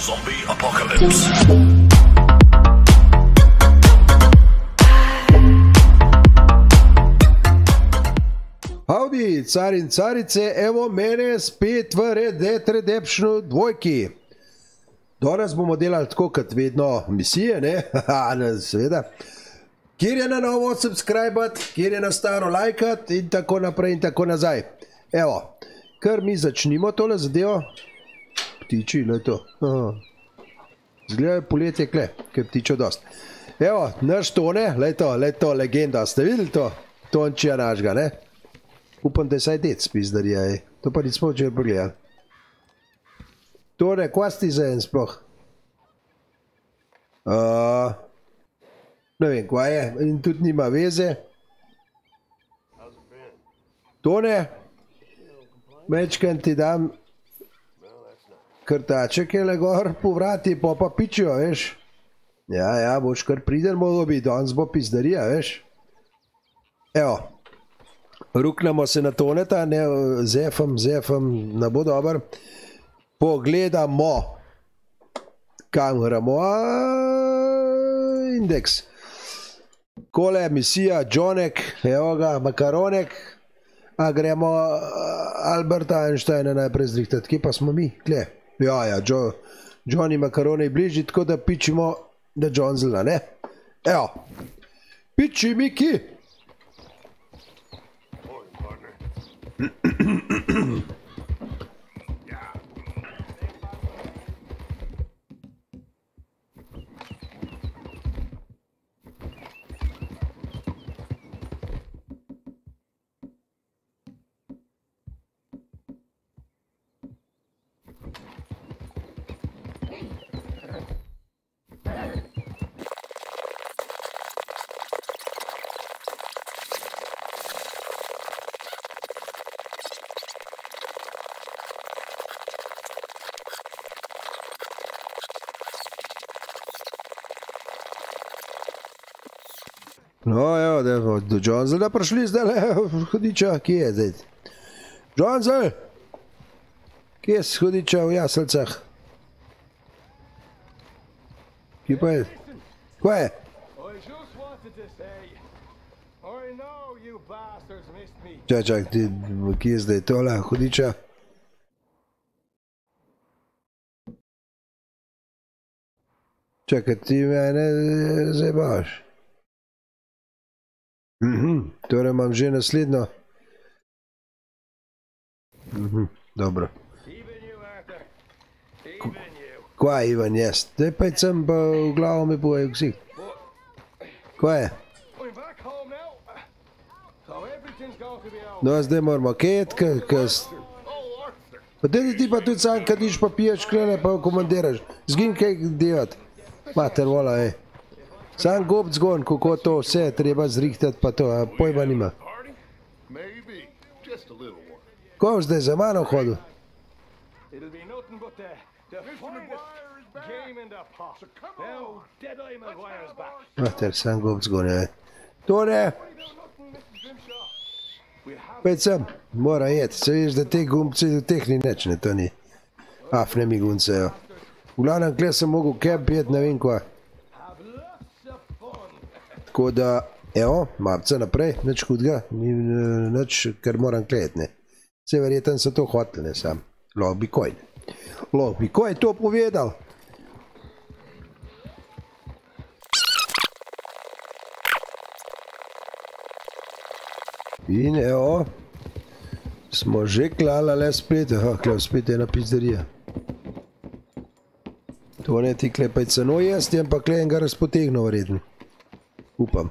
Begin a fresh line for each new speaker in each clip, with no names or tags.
Zombie apocalypse.
Howdy, cari in carice, evo mene spet v Red Dead Redemptionu 2. Danes bomo delali tako kot vedno misije, ne? Haha, seveda. Kjer je na novo subscribat, kjer je na staro lajkat in tako naprej in tako nazaj. Evo, kar mi začnimo tole zadevo. Ptiči, le to. Zgledaj poletje kle, ker ptičo dost. Evo, naš Tone, le to, legenda, ste videli to? Tončija našega, ne? Upam, da je saj dec pizdarija, ej. To pa nismo včeraj pogledali. Tone, kva si za en sploh? Ne vem, kva je, in tudi nima veze. Tone, mečken ti dam krtaček je le gor po vrati, pa pičijo, veš. Ja, boš kar priden mogo biti, danes bo pizdarija, veš. Evo, ruknemo se na Toneta, ne, zefam, ne bo dober. Pogledamo kameramo, indeks. Kole, misija, Johnek, evo ga, makaronek. A gremo Alberta Einsteina najprej zrihtati, kje pa smo mi, kle. Ja, Johnny makarone je bližji, tako da pičimo da Johnzela, ne? Evo, piči Miki! No, evo, da smo do Johnzela prišli zdaj le, hodiča, kje je zdaj? Johnzel! Kje je hodiča v jaselcah? Kje pa je? Kva je? Čak, kje je zdaj tole, hodiča? Čakaj, ti mene zabaš. Torej imam že naslednjo. Dobro. Kva je Ivan, jaz? Daj pa sem pa v glavo mi boje vsi. Kva je? No, zdaj moramo ket, pa daj ti pa tudi sam kadiš pa piješ klene pa komandiraš. Zgin kaj devat. Mater vola, ej. Sam gob zgon, kako to vse treba zrihtati pa to, a pojma nima. Ko zdaj za mano hodil? Mater, sam gob zgon, ej. Tone! Pejt sem, mora jet, se viš, da te gumbci do teh ni neč, ne, to ni. Afne mi gunce, jo. V glavnem, kle sem mogel keb jet, ne vem kva. Tako da, evo, mapca naprej, nič hudga, nič, ker moram klejet, ne. Vse verjeten so to hotel, ne, sam. Lahko bi koj, ne. Lahko bi koj to povedal. In evo, smo že klala le spet, kle spet ena pizdarija. To ne ti klepaj ceno jesti, ampak kle enega razpotegnil vreden. Upam.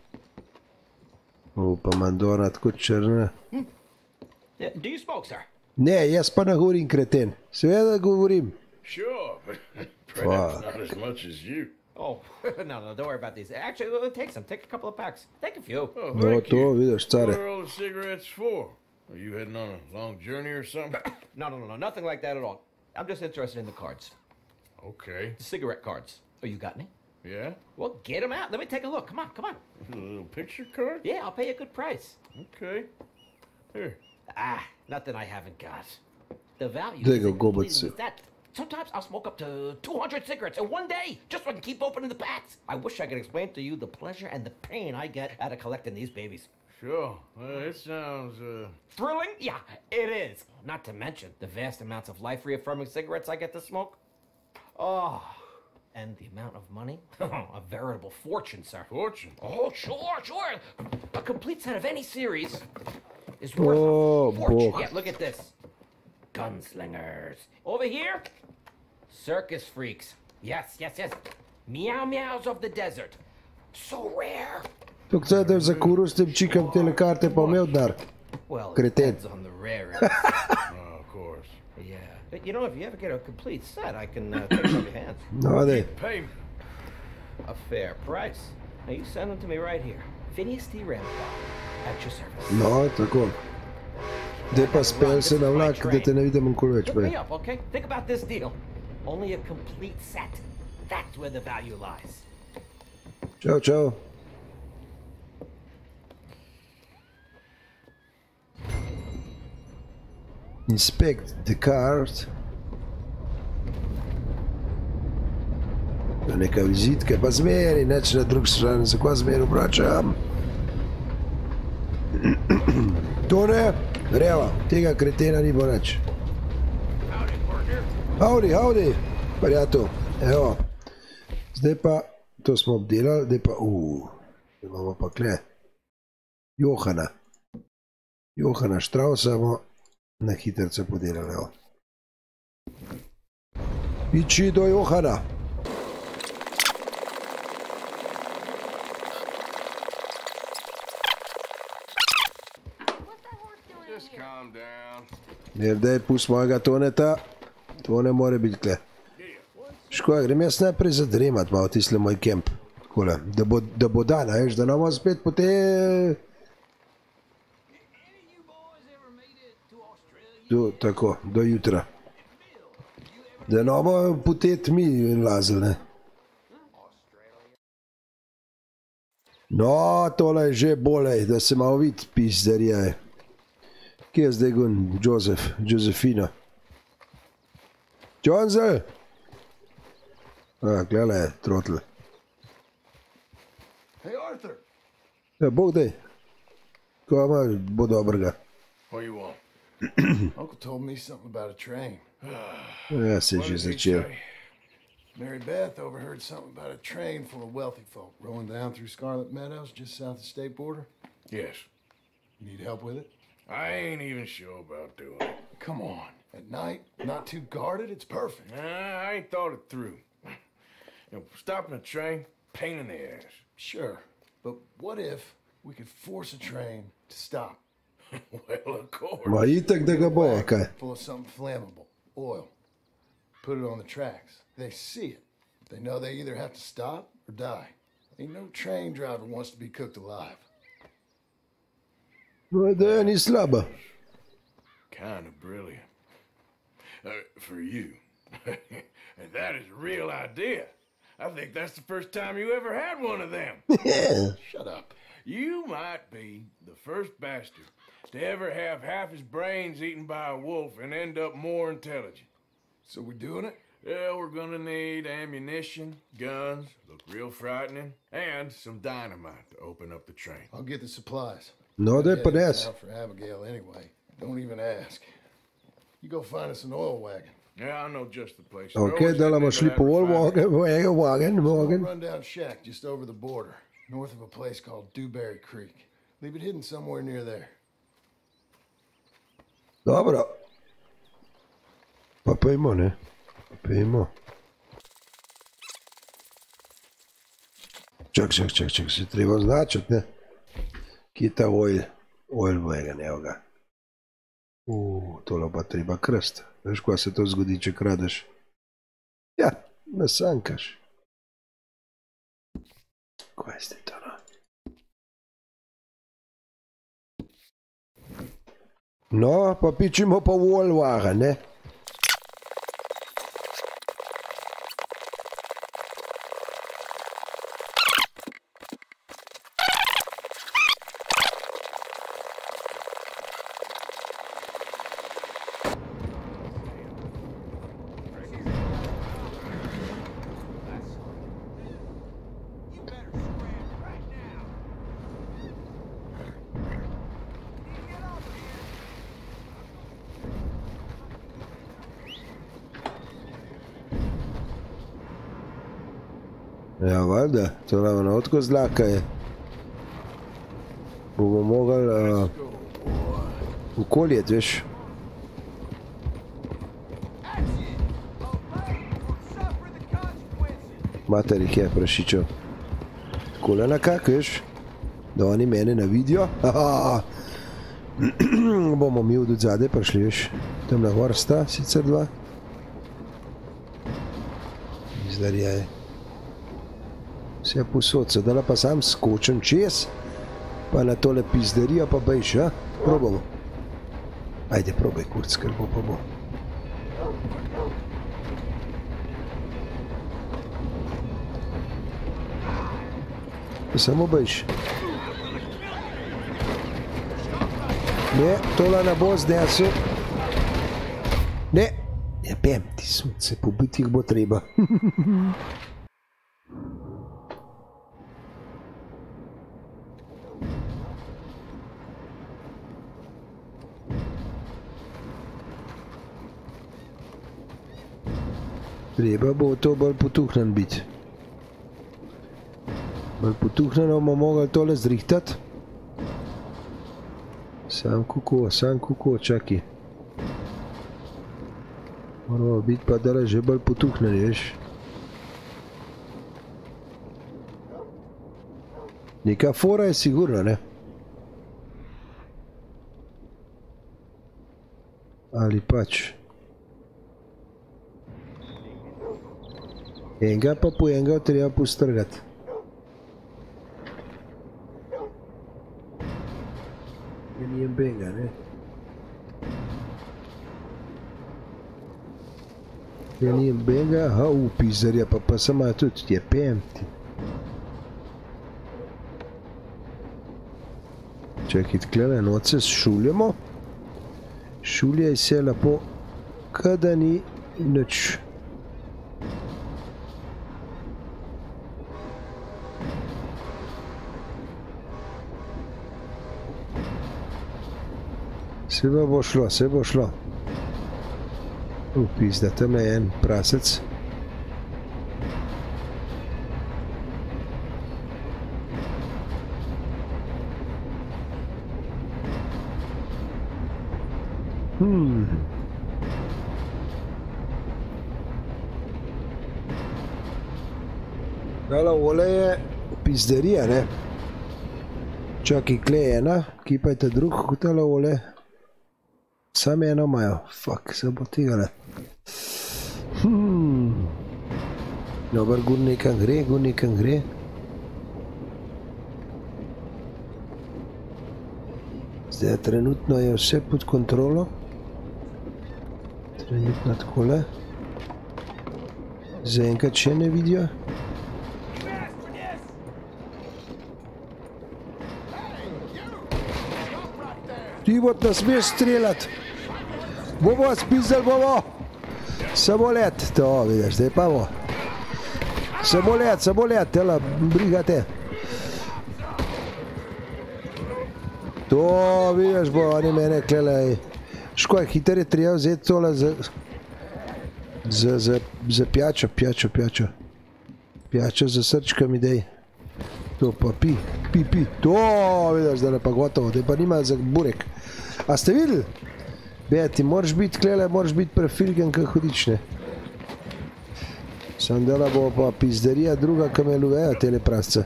Upam, Andora, tako črna. Ne, jaz pa ne govorim, kreten. Seveda govorim.
Sure, but perhaps not as much as you.
Oh, no, don't worry about these. Actually, take some. Take a couple of packs. Take a few.
Oh,
No,
thank
to
you.
vidiš,
What
care.
are all the cigarettes for? Are you heading on a long journey or something?
No, nothing like that at all. I'm just interested in the cards.
Okay.
The cigarette cards. Oh, you got any?
Yeah?
Well, get them out. Let me take a look. Come on.
A little picture card?
Yeah, I'll pay you a good price.
Okay. Here.
Nothing I haven't got. The value
There
is
you go,
included
but-
with that. Sometimes I'll smoke up to 200 cigarettes in one day, just so I can keep opening the packs. I wish I could explain to you the pleasure and the pain I get out of collecting these babies.
Sure. It sounds,
Thrilling? Yeah, it is. Not to mention the vast amounts of life-reaffirming cigarettes I get to smoke. Oh, and the amount of money? A veritable fortune, sir.
fortune.
Oh, sure. A complete set of any series is worth
Oh,
a fortune.
boy.
Yeah, look at this. Gunslingers. Over here, circus freaks. Yes. Meow meows of the desert. So rare.
Тук цедев за курустим чикам телекарте pa imel denar.
Well, it
Крeten.
depends on the rarity.
Oh, of course.
Yeah. But you know, if you ever get a complete set, I can take it off your hands.
No, dej.
Pay me.
A fair price. Now you send them to me right here. Phineas D. Ramsbottom, at your service.
No, tako. Dej pa spel se na vlak, da te ne vidim nikoli več.
Look me
Prej.
up, okay? Think about this deal. Only a complete set. That's where the value lies.
Čau. Inspect the card. Neka vizitka, pa zmeri, neč na drug strani, se kva zmeri obračam. To ne, reva, tega kretena ni bo neč. Howdy, prijatelj, evo. Zdaj pa, to smo obdelali, zdaj pa, imamo pa kle. Johana Štrausa bomo na hitrce podelali, evo. Iči do Johana.
Just calm down.
Daj, pust mojega Toneta, to ne more biti kle. Škoda, grem jaz najprej zadremat malo tisle moj kemp. Takole, da bo dan, a veš, da ne bomo spet po te... Tako, do jutra. Da ne bomo po te tmi lazili, ne. No, tole je že bolej, da se malo vidi pizdarija. Kje je zdaj gun? Josefina. Johnzel! Gledaj je, trotl.
Hey, Arthur.
Ja, bog daj. Ko ima, bo dobrega.
What do you want?
Uncle told me something about a train.
Ja, se je
What
že
did he
začel.
say?
Mary Beth overheard something about a train full of wealthy folk rolling down through Scarlet Meadows just south of the state border.
Yes.
You need help with it?
I ain't even sure about doing it.
Come on. At night, not too guarded, it's perfect.
Nah, I ain't thought it through. You know, stopping a train, pain in the ass.
Sure. But what if we could force a train to stop?
Well, of course.
Ma itak da ga bo, a kaj?
Full of something flammable. Oil. Put it on the tracks. They see it. They know they either have to stop or die. Ain't no train driver wants to be cooked alive.
No, da ni slaba.
Kind of brilliant. For you. And that is a real idea. I think that's the first time you ever had one of them.
Shut up.
You might be the first bastard to ever have half his brains eaten by a wolf and end up more intelligent.
So we doing it?
Yeah, we're gonna need ammunition, guns, look real frightening, and some dynamite to open up the train.
I'll get the supplies.
No, daj pa
Yeah,
nes.
it's out for Abigail anyway. Don't even ask. You go find us an oil wagon.
Yeah, I know just the place.
Ok,
Always
da
heading
bomo
into
šli
that
po
refinery.
wagen.
Rundown shack just over the border, north of a place called Dewberry Creek. Leave it hidden somewhere near there.
Dobro. Pa pojmo, ne? Pojmo. Čak, se treba označiti, ne? Kje je ta oil wagon, evo ga. Tole pa treba krst. Veš, kaj se to zgodi, če kradeš? Ja, nasankaš. Kaj ste to, no? No, pa pičimo pa v oil wagon, ne? Ja, valjda, to ravno odko zlaka je. Bomo mogli okoljet, veš. Mater jih je, prašičev. Takole nekak, veš, da oni mene ne vidijo. Bomo mi od odzadaj prišli, veš. Tam na gor sta, sicer dva. Izdarja je. Vse posod, sedaj pa sam skočem čez, pa na tole pizderijo pa bejš, ja? Probamo. Ajde, probaj, kurc, ker bo pa bo. Samo bejš. Ne, tole ne bo znesel. Ne, ja pem, ti sunce, pobiti jih bo treba. Treba bo to bolj potuhnen biti. Bolj potuhneno bomo mogli tole zrihtati. Sam kuko, čaki. Moramo biti pa dale že bolj potuhneni, veš. Neka fora je sigurno, ne? Ali pač. Enega pa po enega treba postrgati. Ja nijem benga, ne? Ja nijem benga, aha, pizarja, pa sama tudi, je pemti. Čekaj, tkele noce šuljamo. Šuljaj se lepo, kada ni nič. Se bo šlo, se bo šlo. Pizda, tam je en prasec. Tale ole je pizderija, ne? Čakaj, kle je ena, kipajte drug, kot tale ole. Sam eno imajo, fuck, se bo tega ne. Dobar, gur nekam gre. Zdaj trenutno je vse pod kontrolo. Trenutno takole. Zaenkrat še ne vidijo. Ti bot ne smeš streljati. Bomo spizdali, bomo. Samo let, to vidiš, zdaj pa bo. Samo let, tela, brigate. To vidiš, bo oni mene klele. Škoj, hiter je treba vzeti tole za pijačo. Pijačo za srčkami, dej. To pa pi. To vidiš, da je pa gotovo, da pa nima za burek. A ste videli? Beti, moraš biti klele, moraš biti prefilgen, kaj hudič, ne? Sam dela bo pa pizderija druga, kam je luvejo tele prasce.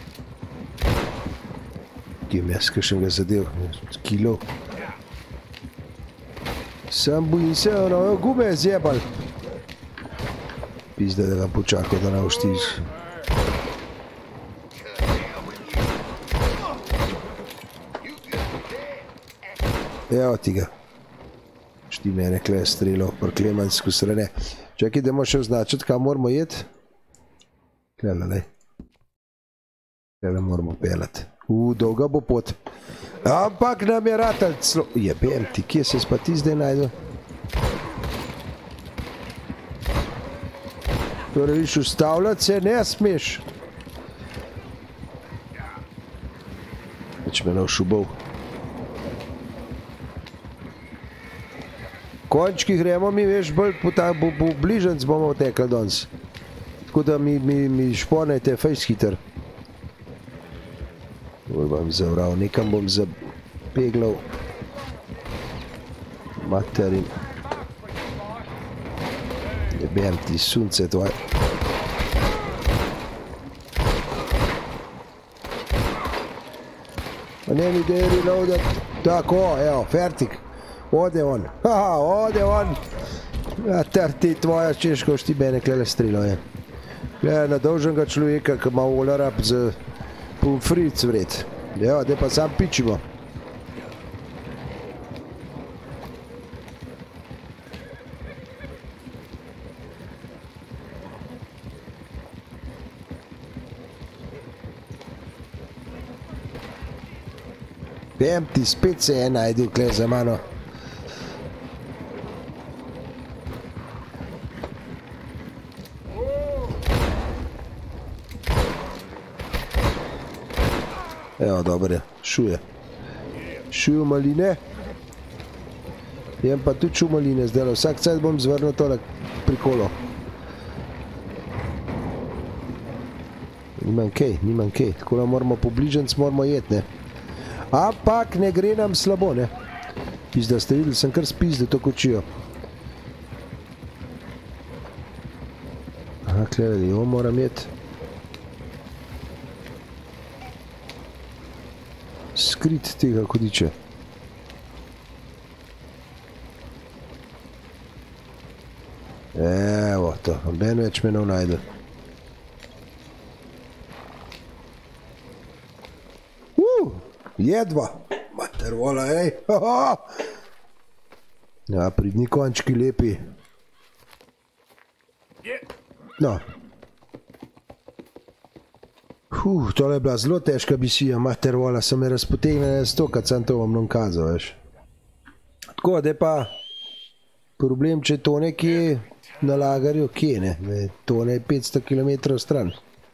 Kim jaz, kakšen ga zadev, kilo. Sam bojim se, ono, gume je zjebal. Pizda, da ga počakal, da ne uštiš. Evo ti ga. Šti mene kle strelo, proklemansko srene. Čakaj, da še označiti, kam moramo jeti. Klele, lej. Klele moramo pelati. Dolga bo pot. Ampak nam je ratal celo. Jebem ti, kje se pa ti zdaj najdu? Torej, viš, ustavljati se ne smeš. Več me navšubov. Končki gremo mi, veš, bolj po bližanc bomo tekli danes. tako da mi šponajte fejs hiter. Bolj bom zavral, nekam bom zapeglal. Materin. Jebem ti sunce tvoje. Pa ne mi gre reloadat. Tako, evo, fertik. Ode on. Haha, ode on. Ja, ti tvoja češko štibene klele strelo je. Gleda na dolžnega človeka, ki ima volarab za pomfric vred. Evo, da pa sam pičimo. Vem ti, spet se je najdel kle za mano. Evo, dobro je, šuje. Šuje maline. Jem pa tudi šu maline zdaj, vsak cajt bom zvrnil tole prikolo. Nimam kaj, tako da moramo pobližanc, moramo jeti, ne. Ampak ne gre nam slabo, ne. Pizda, ste videli, sem kar spizdil to kočijo. Aha, gledali, jo moram jeti. Skrit tega kodiča. Evo to, noben več me ne najde. Jedva, mater vola, ej, ja, pridni končki lepi. No. Tole je bila zelo težka misija, mater vola, sem me razpotegnil stokat, sam to vam nam kazal, veš. Tako, da je pa problem, če to nekje na lagarju, kje ne, to ne je 500 km stran.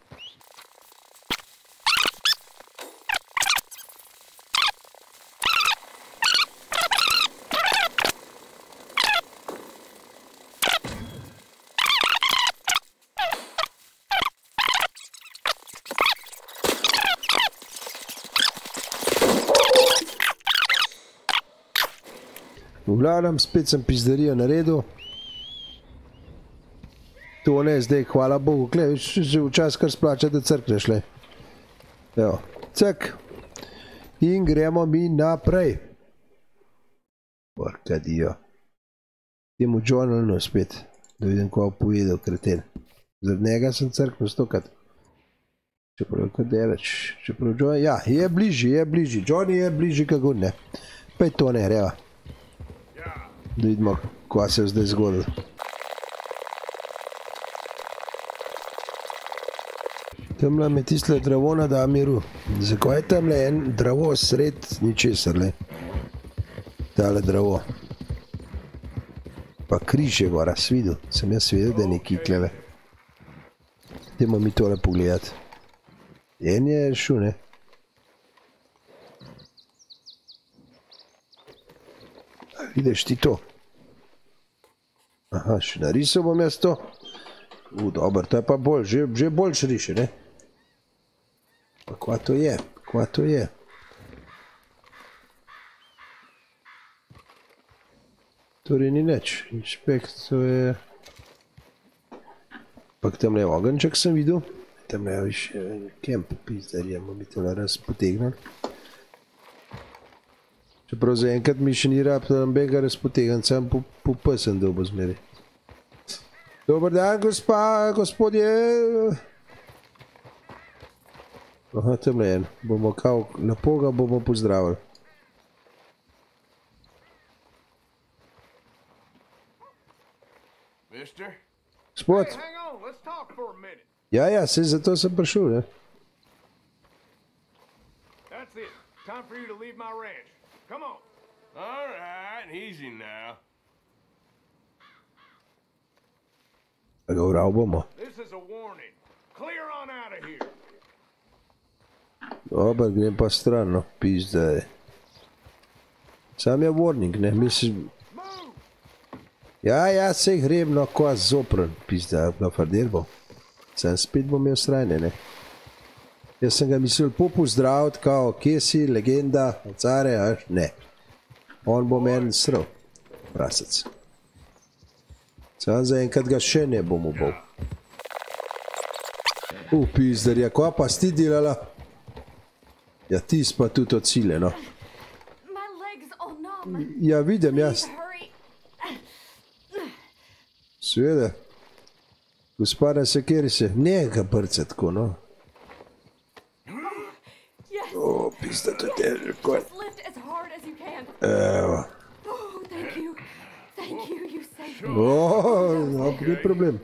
V glavnem, spet sem pizdarijo naredil. To ne, zdaj, hvala Bogu, gled, že včas kar splača, da crkneš, le. Evo, cek. In gremo mi naprej. Porkadijo. Temu journalno spet, da vidim, ko je povedal, kreten. Zaradi njega sem crknil stokat. Čeprav je kot delač, čeprav Johnny, ja, je bližji, Johnny je bližji, kako ne. Pa je to ne, reva. Da vidimo, kaj se je zdaj zgodilo. Tamle me tisle dravo nada miru. Zakaj je tamle en dravo sred ničesar, le? Tale dravo. Pa križ je gora, svidel. Sem jaz videl, da je neki kleve. Dajmo mi tole pogledati. En je šel, ne? Vidiš ti to? Aha, še narisal bom jaz to. Dober, to je pa bolj, že boljš riše, ne? Pa kva to je? Kva to je? Torej ni nič. Inšpekt, to je... Pak tamle je ogenček sem videl. Tamle je više kemp, pizdarje, bomo mi tole raz potegnali. Čeprav zaenkrat mi še ni rab, da nam bega razpotegan, sam po pesen dobo zmeri. Dobar dan, gospodje. Aha, tamle en. Bomo kao lepo ga bomo pozdravili. Gospod. Ja, se zato sem prišel, ne?
That's it. Time for you to leave my ranch. Come on. All right, easy now.
Ga vral bomo.
This is a warning. Clear on out of here.
Dobar, grem pa stran, no, pizdaj. Sam je warning, ne, mislim... Ja, sej grem, no, ko zopren, pizdaj, na farder bo. Sem spet bom imel sranje, ne. Jaz sem ga mislil pozdraviti, kao, kje si, legenda, care, až, ne. On bo meni srl, prasec. Sam zaenkrat ga še ne bom ubal. Pizdarja, kva pa si ti delala? Ja, ti pa tudi od sile, no.
My legs all numb.
Ja, vidim, jaz.
Hurry.
Seveda. Gospoda sekeri se, ne ga brca tako, no.
Yes.
Pizda, to je težko.
Just lift as hard as you can.
Evo.
Oh, thank you. Thank you. You saved me.
No, ni problem.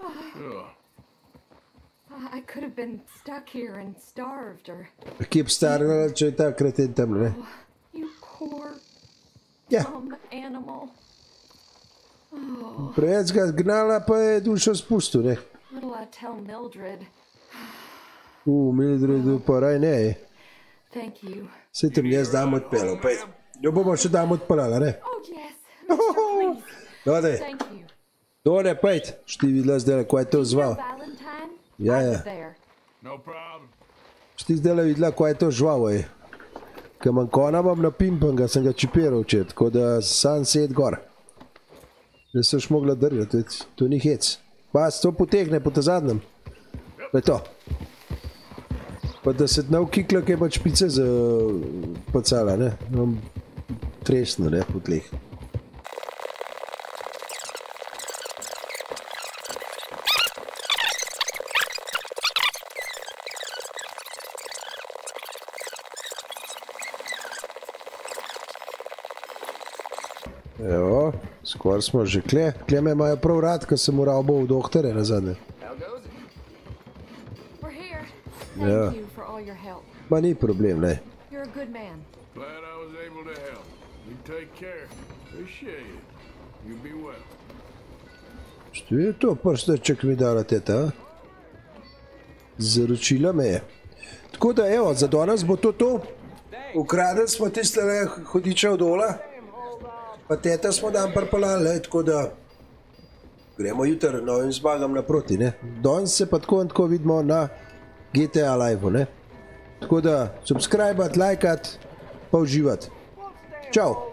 I could have been stuck here and starved or...
Kje bi starala, če je ta kreten tam, ne?
You poor,
Ja,
dumb animal.
preveč ga gnala, pa je dušo spustil, ne?
What'll I tell Mildred?
Mildredu pa raj ne,
Thank you.
Se te mi jaz dam odpeljal, pejt. Jo bomo še dam odpeljala, ne?
Oh, yes. Mr. Please.
Dode,
Thank you.
dode, pejt. Šti videla zdaj, ko je to zval.
Valentine?
Ja,
I
ja.
was there.
No problem.
Šti zdaj videla, ko je to žval, ej. Ker manj kona imam napimpanga, sem ga čipiral včer, tako da sam sed gor. Da se še mogla držati, to ni hec. Pas, to potegne po ta zadnjem. To je to. Pa da se tnav kikla, kaj pa špice za pacala, ne? Imam tresno, ne, po tleh. Evo, skoraj smo že kle. Kle me imajo prav rad, ko sem moral bo v doktore nazadnje.
We're here. Thank
Yeah.
you for all your help.
Ma ni problem, ne.
You're a good man.
Glad I was able to help. You take care. Appreciate it. You be well.
Što je to prsteček mi dala teta, a? Zaročila me je. Tako da, evo, za danes bo to. Ukradili smo tiste hodiče od Ola. Pa teta smo dan prpalali, tako da gremo jutri novim zmagam naproti, ne. Danes se pa tako in tako vidimo na GTA Live-u, ne. Tako da, subscribe-at, like-at, pa uživati. Čau!